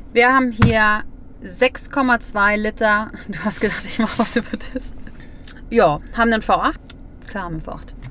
Wir haben hier 6,2 Liter. Du hast gedacht, ich mache was über das. Ja, haben einen V8. Klar, haben wir V8.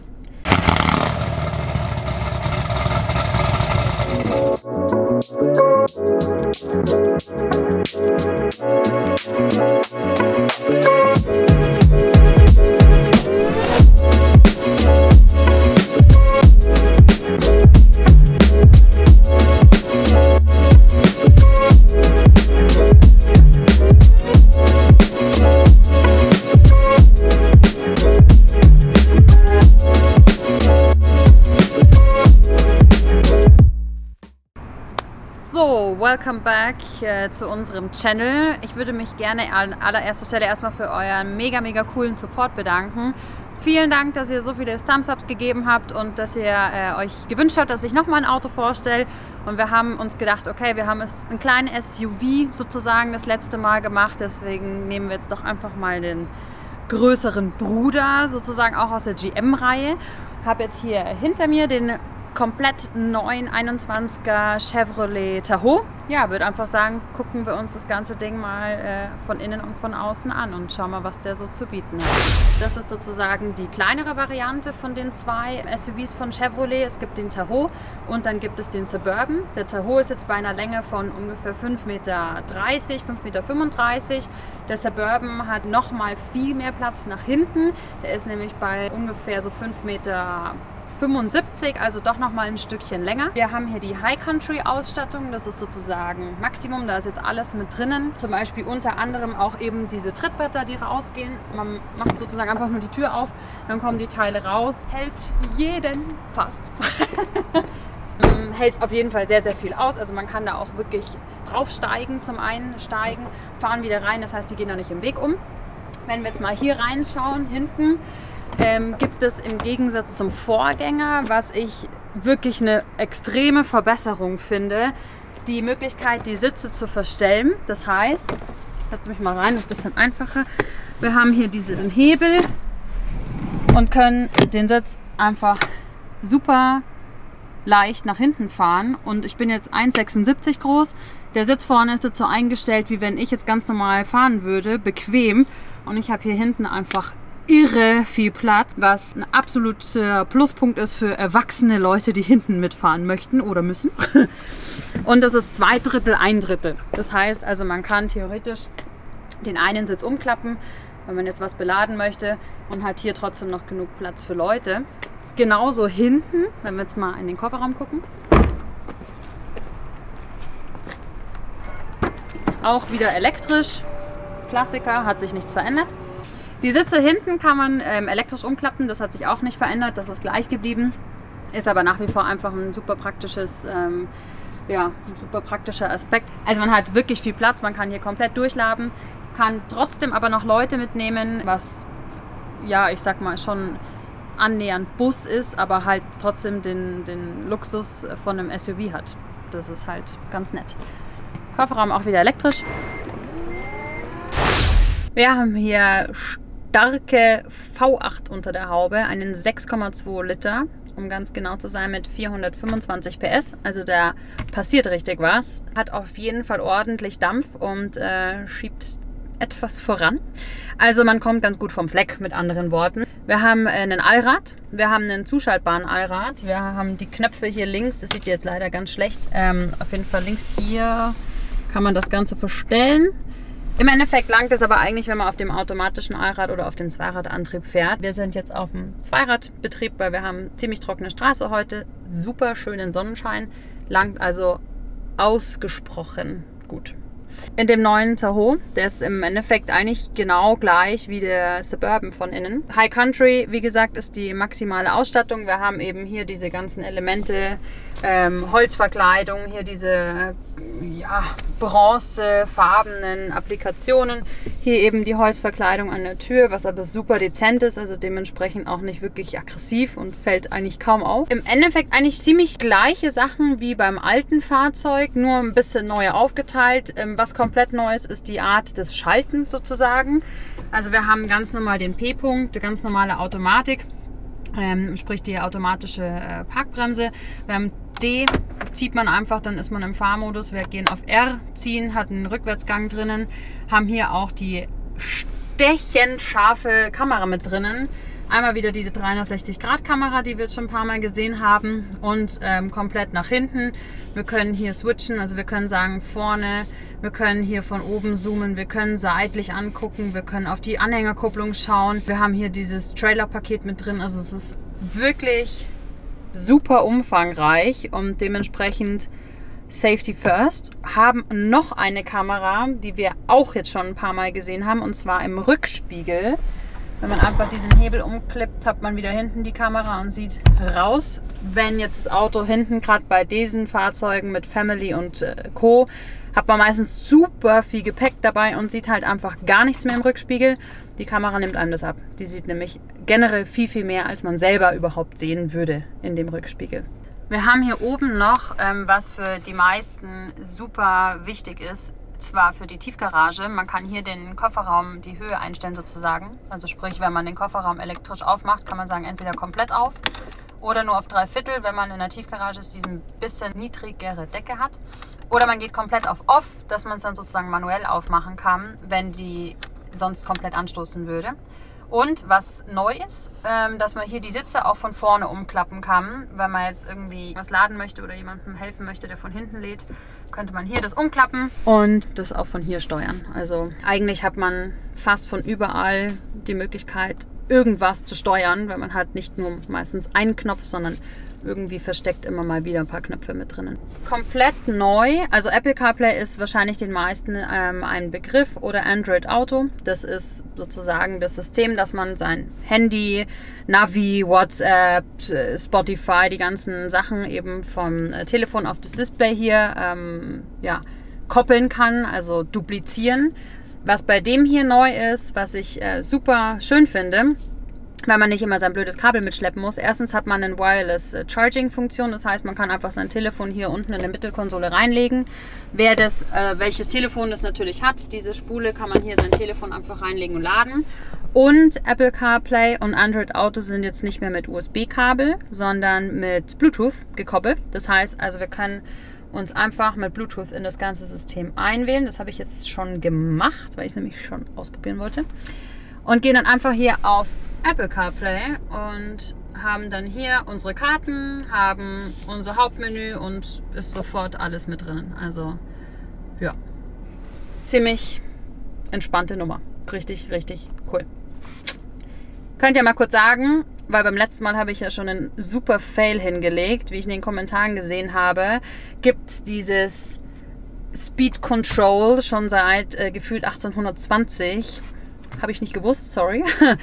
Welcome back zu unserem Channel. Ich würde mich gerne an allererster Stelle erstmal für euren mega coolen Support bedanken. Vielen Dank, dass ihr so viele Thumbs-Ups gegeben habt und dass ihr euch gewünscht habt, dass ich nochmal ein Auto vorstelle. Und wir haben uns gedacht, okay, wir haben es einen kleinen SUV sozusagen das letzte Mal gemacht, deswegen nehmen wir jetzt doch einfach mal den größeren Bruder sozusagen auch aus der GM-Reihe. Ich habe jetzt hier hinter mir den komplett neuen 21er Chevrolet Tahoe. Ja, würde einfach sagen, gucken wir uns das ganze Ding mal von innen und von außen an und schauen mal, was der so zu bieten hat. Das ist sozusagen die kleinere Variante von den zwei SUVs von Chevrolet. Es gibt den Tahoe und dann gibt es den Suburban. Der Tahoe ist jetzt bei einer Länge von ungefähr 5,30 Meter, 5,35 Meter. Der Suburban hat nochmal viel mehr Platz nach hinten. Der ist nämlich bei ungefähr so 5,75 Meter, also doch noch mal ein Stückchen länger. Wir haben hier die High Country Ausstattung, das ist sozusagen Maximum, da ist jetzt alles mit drinnen. Zum Beispiel unter anderem auch eben diese Trittbretter, die rausgehen. Man macht sozusagen einfach nur die Tür auf, dann kommen die Teile raus. Hält jeden fast. Hält auf jeden Fall sehr viel aus, also man kann da auch wirklich draufsteigen, zum Einsteigen, fahren wieder rein, das heißt, die gehen da nicht im Weg um. Wenn wir jetzt mal hier reinschauen, hinten, gibt es im Gegensatz zum Vorgänger, was ich wirklich eine extreme Verbesserung finde, die Möglichkeit, die Sitze zu verstellen. Das heißt, ich setze mich mal rein, das ist ein bisschen einfacher. Wir haben hier diesen Hebel und können den Sitz einfach super leicht nach hinten fahren. Und ich bin jetzt 1,76 groß. Der Sitz vorne ist jetzt so eingestellt, wie wenn ich jetzt ganz normal fahren würde, bequem. Und ich habe hier hinten einfach irre viel Platz, was ein absoluter Pluspunkt ist für erwachsene Leute, die hinten mitfahren möchten oder müssen. Und das ist 2/3, 1/3. Das heißt also, man kann theoretisch den einen Sitz umklappen, wenn man jetzt was beladen möchte, und hat hier trotzdem noch genug Platz für Leute. Genauso hinten, wenn wir jetzt mal in den Kofferraum gucken. Auch wieder elektrisch. Klassiker, hat sich nichts verändert. Die Sitze hinten kann man elektrisch umklappen, das hat sich auch nicht verändert, das ist gleich geblieben. Ist aber nach wie vor einfach ein super praktisches, ein super praktischer Aspekt. Also man hat wirklich viel Platz, man kann hier komplett durchladen, kann trotzdem aber noch Leute mitnehmen, was, ja, ich sag mal, schon annähernd Bus ist, aber halt trotzdem den Luxus von einem SUV hat. Das ist halt ganz nett. Kofferraum auch wieder elektrisch. Wir haben hier starke V8 unter der Haube, einen 6,2 Liter, um ganz genau zu sein, mit 425 PS. Also der passiert richtig was. Hat auf jeden Fall ordentlich Dampf und schiebt etwas voran. Also man kommt ganz gut vom Fleck, mit anderen Worten. Wir haben einen Allrad, wir haben einen zuschaltbaren Allrad, wir haben die Knöpfe hier links, das sieht jetzt leider ganz schlecht. Auf jeden Fall links hier kann man das Ganze verstellen. Im Endeffekt langt es aber eigentlich, wenn man auf dem automatischen Allrad oder auf dem Zweiradantrieb fährt. Wir sind jetzt auf dem Zweiradbetrieb, weil wir haben ziemlich trockene Straße heute, super schönen Sonnenschein, langt also ausgesprochen gut. In dem neuen Tahoe, der ist im Endeffekt eigentlich genau gleich wie der Suburban von innen. High Country, wie gesagt, ist die maximale Ausstattung. Wir haben eben hier diese ganzen Elemente, Holzverkleidung, hier diese bronzefarbenen Applikationen. Hier eben die Holzverkleidung an der Tür, was aber super dezent ist, also dementsprechend auch nicht wirklich aggressiv und fällt eigentlich kaum auf. Im Endeffekt eigentlich ziemlich gleiche Sachen wie beim alten Fahrzeug, nur ein bisschen neu aufgeteilt. Was komplett Neues ist die Art des Schaltens sozusagen. Also wir haben ganz normal den P-Punkt, ganz normale Automatik. Sprich die automatische Parkbremse. Wir haben D zieht man einfach, dann ist man im Fahrmodus. Wir gehen auf R, ziehen, hat einen Rückwärtsgang drinnen, haben hier auch die stechend scharfe Kamera mit drinnen. Einmal wieder diese 360-Grad-Kamera, die wir jetzt schon ein paar Mal gesehen haben, und komplett nach hinten. Wir können hier switchen, also wir können sagen vorne, wir können hier von oben zoomen, wir können seitlich angucken, wir können auf die Anhängerkupplung schauen. Wir haben hier dieses Trailer-Paket mit drin, also es ist wirklich super umfangreich und dementsprechend Safety First. Haben noch eine Kamera, die wir auch jetzt schon ein paar Mal gesehen haben, und zwar im Rückspiegel. Wenn man einfach diesen Hebel umklippt, hat man wieder hinten die Kamera und sieht raus. Wenn jetzt das Auto hinten, gerade bei diesen Fahrzeugen mit Family und Co., hat man meistens super viel Gepäck dabei und sieht halt einfach gar nichts mehr im Rückspiegel. Die Kamera nimmt einem das ab. Die sieht nämlich generell viel, viel mehr, als man selber überhaupt sehen würde in dem Rückspiegel. Wir haben hier oben noch, was für die meisten super wichtig ist, zwar für die Tiefgarage. Man kann hier den Kofferraum, die Höhe einstellen sozusagen. Also sprich, wenn man den Kofferraum elektrisch aufmacht, kann man sagen, entweder komplett auf oder nur auf 3/4, wenn man in der Tiefgarage ist, diesen bisschen niedrigere Decke hat. Oder man geht komplett auf Off, dass man es dann sozusagen manuell aufmachen kann, wenn die sonst komplett anstoßen würde. Und was neu ist, dass man hier die Sitze auch von vorne umklappen kann. Wenn man jetzt irgendwie was laden möchte oder jemandem helfen möchte, der von hinten lädt, könnte man hier das umklappen und das auch von hier steuern. Also eigentlich hat man fast von überall die Möglichkeit, irgendwas zu steuern, weil man hat nicht nur meistens einen Knopf, sondern irgendwie versteckt immer mal wieder ein paar Knöpfe mit drinnen. Komplett neu, also Apple CarPlay ist wahrscheinlich den meisten ein Begriff, oder Android Auto. Das ist sozusagen das System, dass man sein Handy, Navi, WhatsApp, Spotify, die ganzen Sachen eben vom Telefon auf das Display hier ja, koppeln kann, also duplizieren. Was bei dem hier neu ist, was ich super schön finde, weil man nicht immer sein blödes Kabel mitschleppen muss. Erstens hat man eine Wireless Charging Funktion, das heißt, man kann einfach sein Telefon hier unten in der Mittelkonsole reinlegen. Welches Telefon das natürlich hat, diese Spule, kann man hier sein Telefon einfach reinlegen und laden. Und Apple CarPlay und Android Auto sind jetzt nicht mehr mit USB-Kabel, sondern mit Bluetooth gekoppelt. Das heißt, also wir können uns einfach mit Bluetooth in das ganze System einwählen. Das habe ich jetzt schon gemacht, weil ich es nämlich schon ausprobieren wollte. Und gehen dann einfach hier auf Apple CarPlay und haben dann hier unsere Karten, haben unser Hauptmenü und ist sofort alles mit drin. Also ja, ziemlich entspannte Nummer. Richtig, richtig cool. Könnt ihr mal kurz sagen, weil beim letzten Mal habe ich ja schon einen super Fail hingelegt, wie ich in den Kommentaren gesehen habe, gibt es dieses Speed Control schon seit gefühlt 1820. Habe ich nicht gewusst, sorry.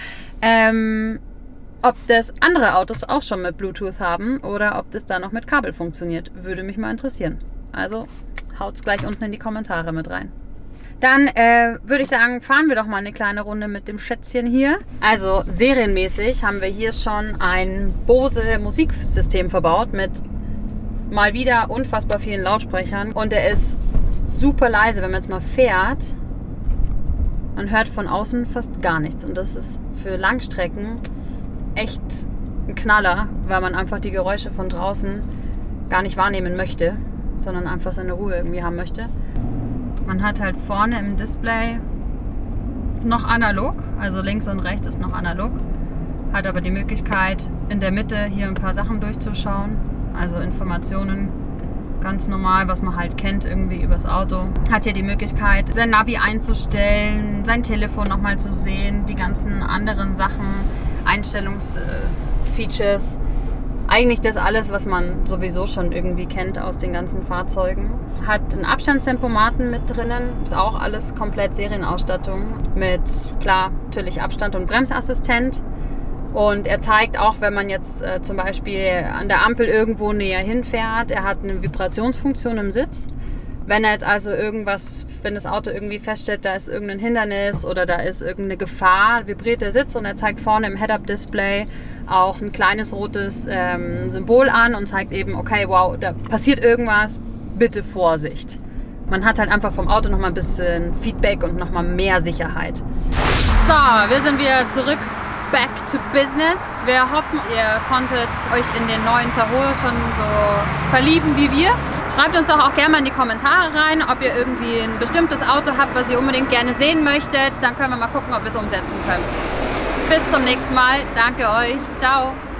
Ob das andere Autos auch schon mit Bluetooth haben oder ob das da noch mit Kabel funktioniert, würde mich mal interessieren. Also haut's gleich unten in die Kommentare mit rein. Dann würde ich sagen, fahren wir doch mal eine kleine Runde mit dem Schätzchen hier. Also serienmäßig haben wir hier schon ein Bose Musiksystem verbaut mit mal wieder unfassbar vielen Lautsprechern. Und der ist super leise, wenn man jetzt mal fährt. Man hört von außen fast gar nichts und das ist für Langstrecken echt ein Knaller, weil man einfach die Geräusche von draußen gar nicht wahrnehmen möchte, sondern einfach seine Ruhe irgendwie haben möchte. Man hat halt vorne im Display noch analog, also links und rechts ist noch analog, hat aber die Möglichkeit in der Mitte hier ein paar Sachen durchzuschauen, also Informationen. Ganz normal, was man halt kennt irgendwie übers Auto. Hat hier die Möglichkeit, sein Navi einzustellen, sein Telefon nochmal zu sehen, die ganzen anderen Sachen, Einstellungsfeatures. Eigentlich das alles, was man sowieso schon irgendwie kennt aus den ganzen Fahrzeugen. Hat einen Abstandstempomaten mit drinnen, ist auch alles komplett Serienausstattung mit, klar, natürlich Abstand und Bremsassistent. Und er zeigt auch, wenn man jetzt zum Beispiel an der Ampel irgendwo näher hinfährt, er hat eine Vibrationsfunktion im Sitz. Wenn er jetzt also irgendwas, wenn das Auto irgendwie feststellt, da ist irgendein Hindernis oder da ist irgendeine Gefahr, vibriert der Sitz und er zeigt vorne im Head-Up-Display auch ein kleines rotes Symbol an und zeigt eben, okay, wow, da passiert irgendwas, bitte Vorsicht. Man hat halt einfach vom Auto nochmal ein bisschen Feedback und nochmal mehr Sicherheit. So, wir sind wieder zurück back to business. Wir hoffen, ihr konntet euch in den neuen Tahoe schon so verlieben wie wir. Schreibt uns doch auch gerne mal in die Kommentare rein, ob ihr irgendwie ein bestimmtes Auto habt, was ihr unbedingt gerne sehen möchtet. Dann können wir mal gucken, ob wir es umsetzen können. Bis zum nächsten Mal. Danke euch. Ciao.